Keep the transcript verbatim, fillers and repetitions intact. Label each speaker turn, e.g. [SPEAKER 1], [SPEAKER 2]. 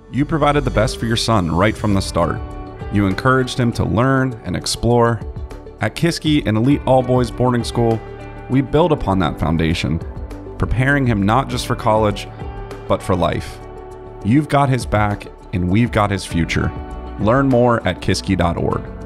[SPEAKER 1] You provided the best for your son right from the start. You encouraged him to learn and explore. At KISKI, an elite all-boys boarding school, we build upon that foundation, preparing him not just for college, but for life. You've got his back, and we've got his future. Learn more at kiski dot org.